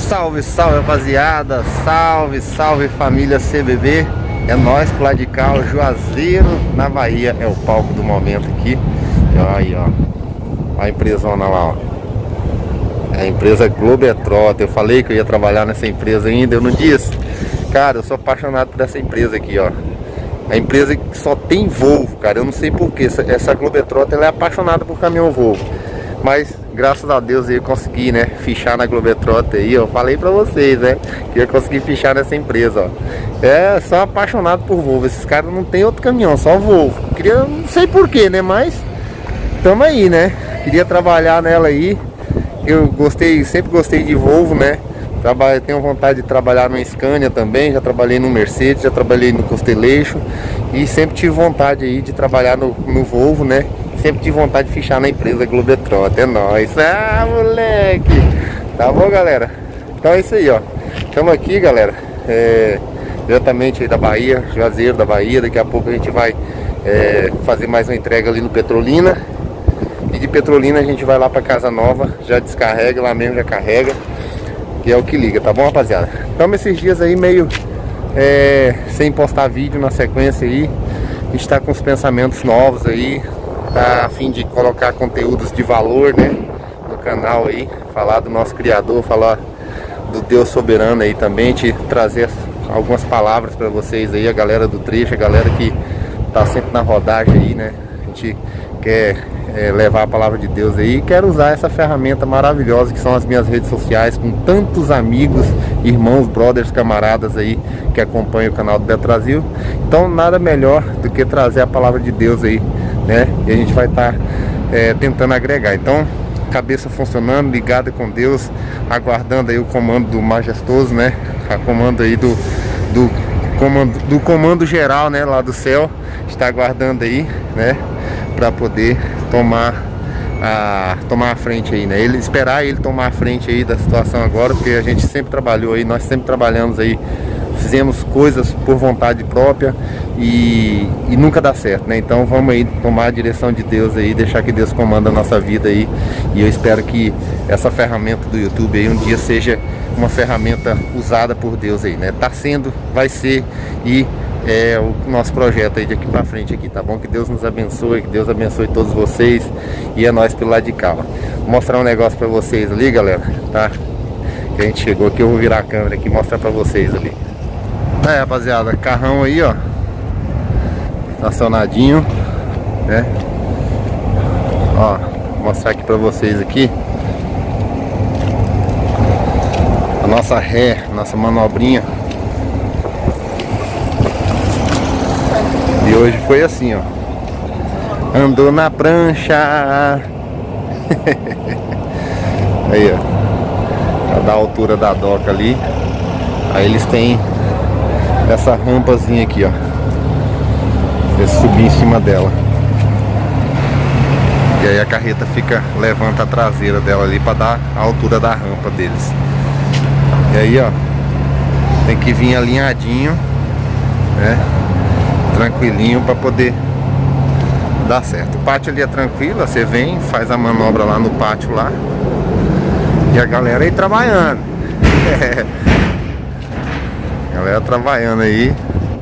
Salve, salve rapaziada, salve, salve família CBB. É nóis pro lado de cá, o Juazeiro na Bahia é o palco do momento aqui. E ó, aí, ó, a empresona lá, ó. É a empresa Globetrotter. Eu falei que eu ia trabalhar nessa empresa ainda, eu não disse. Cara, eu sou apaixonado por essa empresa aqui, ó. A empresa que só tem Volvo, cara. Eu não sei porquê. Essa Globetrotter, ela é apaixonada por caminhão Volvo. Mas, graças a Deus, eu consegui, né, fichar na Globetrotter aí. Eu falei pra vocês, né, que eu consegui fichar nessa empresa, ó. É, sou apaixonado por Volvo. Esses caras não tem outro caminhão, só Volvo. Queria, não sei porquê, né, mas tamo aí, né. Queria trabalhar nela aí. Eu gostei, sempre gostei de Volvo, né. Tenho vontade de trabalhar no Scania também. Já trabalhei no Mercedes, já trabalhei no Constellation. E sempre tive vontade aí de trabalhar no Volvo, né. Sempre tive vontade de fichar na empresa Globetrotter. É nóis. Ah, moleque. Tá bom, galera? Então é isso aí, ó. Estamos aqui, galera, diretamente aí da Bahia, Juazeiro da Bahia. Daqui a pouco a gente vai fazer mais uma entrega ali no Petrolina. E de Petrolina a gente vai lá pra Casa Nova. Já descarrega, lá mesmo já carrega. Que é o que liga, tá bom, rapaziada? Então esses dias aí meio sem postar vídeo na sequência aí. A gente tá com os pensamentos novos aí. Tá a fim de colocar conteúdos de valor, né, no canal aí, falar do nosso Criador, falar do Deus soberano aí também, te trazer algumas palavras para vocês aí, a galera do trecho, a galera que tá sempre na rodagem aí, né. A gente quer levar a palavra de Deus aí e quero usar essa ferramenta maravilhosa que são as minhas redes sociais, com tantos amigos, irmãos, brothers, camaradas aí que acompanham o canal do Beto Brasil. Então nada melhor do que trazer a palavra de Deus aí, né? E a gente vai estar tentando agregar. Então, cabeça funcionando, ligada com Deus, aguardando aí o comando do majestoso, né? A comando aí do comando geral, né? Lá do céu, está aguardando aí, né? Para poder tomar a frente aí, né? Esperar ele tomar a frente aí da situação agora, porque a gente sempre trabalhou aí, nós sempre trabalhamos aí. Fizemos coisas por vontade própria e nunca dá certo, né? Então vamos aí tomar a direção de Deus aí, deixar que Deus comanda a nossa vida aí. E eu espero que essa ferramenta do YouTube aí um dia seja uma ferramenta usada por Deus aí, né? Tá sendo, vai ser e é o nosso projeto aí de aqui pra frente aqui, tá bom? Que Deus nos abençoe, que Deus abençoe todos vocês e é nós pelo lado de cá, ó. Vou mostrar um negócio pra vocês ali, galera, tá? Que a gente chegou aqui, eu vou virar a câmera aqui e mostrar pra vocês ali. Rapaziada, carrão aí, ó, estacionadinho, né? Ó, vou mostrar aqui pra vocês aqui a nossa ré, nossa manobrinha. E hoje foi assim, ó, andou na prancha. Aí, ó, pra dar a altura da doca ali. Aí eles têm essa rampazinha aqui, ó. Você subir em cima dela. E aí a carreta levanta a traseira dela ali pra dar a altura da rampa deles. E aí, ó, tem que vir alinhadinho, né? Tranquilinho pra poder dar certo. O pátio ali é tranquilo, você vem, faz a manobra lá no pátio lá. E a galera aí trabalhando. Galera trabalhando aí,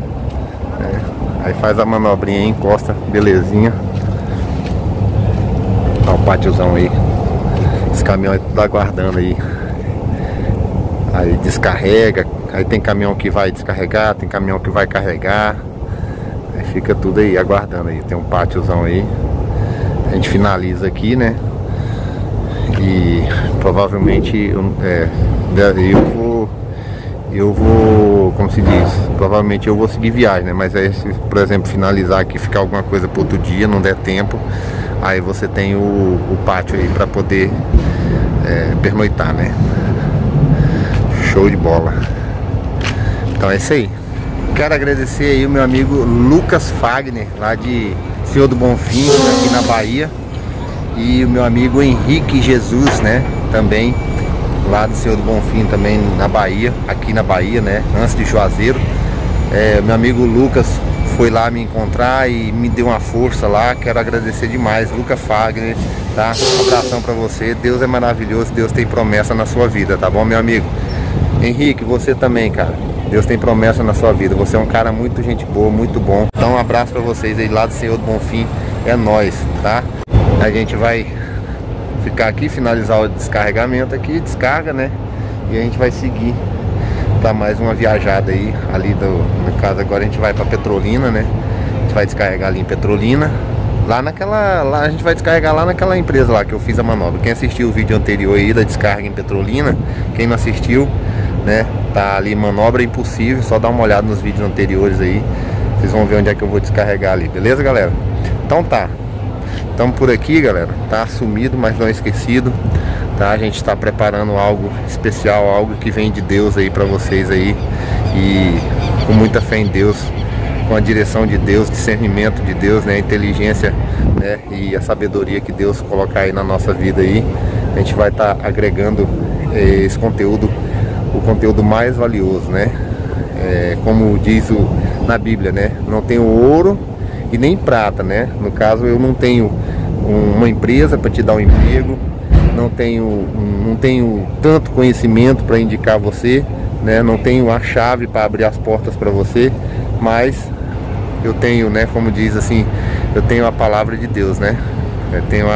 aí faz a manobrinha aí, encosta, belezinha. Olha o pátiozão aí, esse caminhão aí tudo aguardando aí. Aí descarrega, aí tem caminhão que vai descarregar, tem caminhão que vai carregar. Aí fica tudo aí aguardando aí, tem um pátiozão aí. A gente finaliza aqui, né? E provavelmente eu vou, como se diz, provavelmente eu vou seguir viagem, né? Mas aí se, por exemplo, finalizar aqui, ficar alguma coisa para outro dia, não der tempo, aí você tem o pátio aí para poder pernoitar, né? Show de bola. Então é isso aí. Quero agradecer aí o meu amigo Lucas Fagner, lá de Senhor do Bonfim, aqui na Bahia. E o meu amigo Henrique Jesus, né? Também lá do Senhor do Bonfim, também na Bahia, aqui na Bahia, né? Antes de Juazeiro. Meu amigo Lucas foi lá me encontrar e me deu uma força lá. Quero agradecer demais, Lucas Fagner, tá? Um abração pra você. Deus é maravilhoso, Deus tem promessa na sua vida, tá bom, meu amigo? Henrique, você também, cara. Deus tem promessa na sua vida. Você é um cara muito gente boa, muito bom. Então um abraço pra vocês aí lá do Senhor do Bonfim. É nóis, tá? A gente vai ficar aqui, finalizar o descarregamento aqui, descarga, né? E a gente vai seguir pra mais uma viajada aí. Ali no caso agora a gente vai pra Petrolina, né? A gente vai descarregar ali em Petrolina. Lá a gente vai descarregar lá naquela empresa lá que eu fiz a manobra. Quem assistiu o vídeo anterior aí da descarga em Petrolina, quem não assistiu, né, tá ali manobra impossível, só dá uma olhada nos vídeos anteriores aí. Vocês vão ver onde é que eu vou descarregar ali, beleza, galera? Então tá. Estamos por aqui, galera. Tá assumido, mas não esquecido, tá? A gente tá preparando algo especial, algo que vem de Deus aí pra vocês aí. E com muita fé em Deus, com a direção de Deus, discernimento de Deus, né, a inteligência, né, e a sabedoria que Deus colocar aí na nossa vida aí, a gente vai estar agregando esse conteúdo, o conteúdo mais valioso, né, como diz na Bíblia, né, não tenho ouro e nem prata, né, no caso eu não tenho uma empresa para te dar um emprego, não tenho tanto conhecimento para indicar você, né, não tenho a chave para abrir as portas para você, mas eu tenho, né, como diz assim, eu tenho a palavra de Deus, né? Eu tenho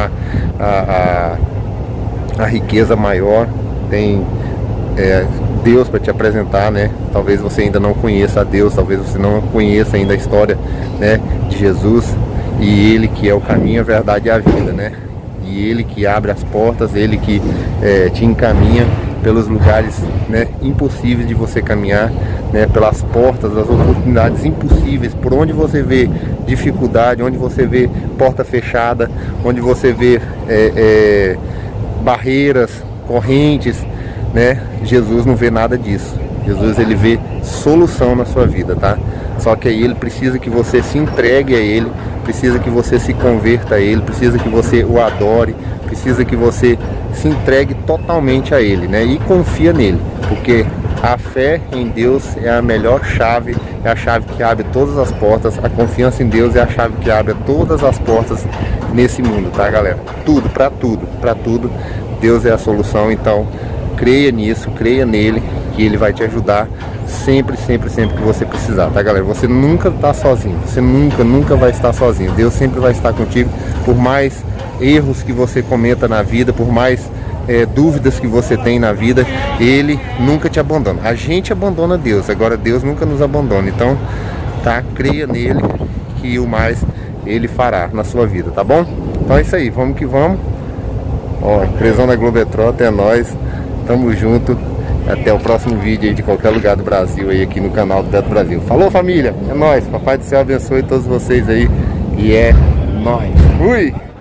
a riqueza maior, tem Deus para te apresentar, né? Talvez você ainda não conheça a Deus, talvez você não conheça ainda a história, né, de Jesus, e Ele que é o caminho, a verdade e a vida, né? E Ele que abre as portas, Ele que te encaminha pelos lugares, né, impossíveis de você caminhar, né, pelas portas das oportunidades impossíveis, por onde você vê dificuldade, onde você vê porta fechada, onde você vê barreiras, correntes, né? Jesus não vê nada disso. Jesus, ele vê solução na sua vida, tá? Só que aí ele precisa que você se entregue a ele, precisa que você se converta a ele, precisa que você o adore, precisa que você se entregue totalmente a ele, né? E confia nele, porque a fé em Deus é a melhor chave, é a chave que abre todas as portas. A confiança em Deus é a chave que abre todas as portas nesse mundo, tá, galera? Tudo, para tudo, Deus é a solução. Então creia nisso, creia nele, que ele vai te ajudar sempre que você precisar, tá, galera? Você nunca tá sozinho, você nunca vai estar sozinho. Deus sempre vai estar contigo, por mais erros que você cometa na vida, por mais dúvidas que você tem na vida, ele nunca te abandona. A gente abandona Deus, agora Deus nunca nos abandona. Então, tá, creia nele, que o mais ele fará na sua vida, tá bom? Então é isso aí, vamos que vamos. Ó, empresão da Globetrotter, é nóis, tamo junto. Até o próximo vídeo aí de qualquer lugar do Brasil aí aqui no canal do Beto Brasil. Falou, família, é nóis, papai do céu abençoe todos vocês aí e é nóis. Fui!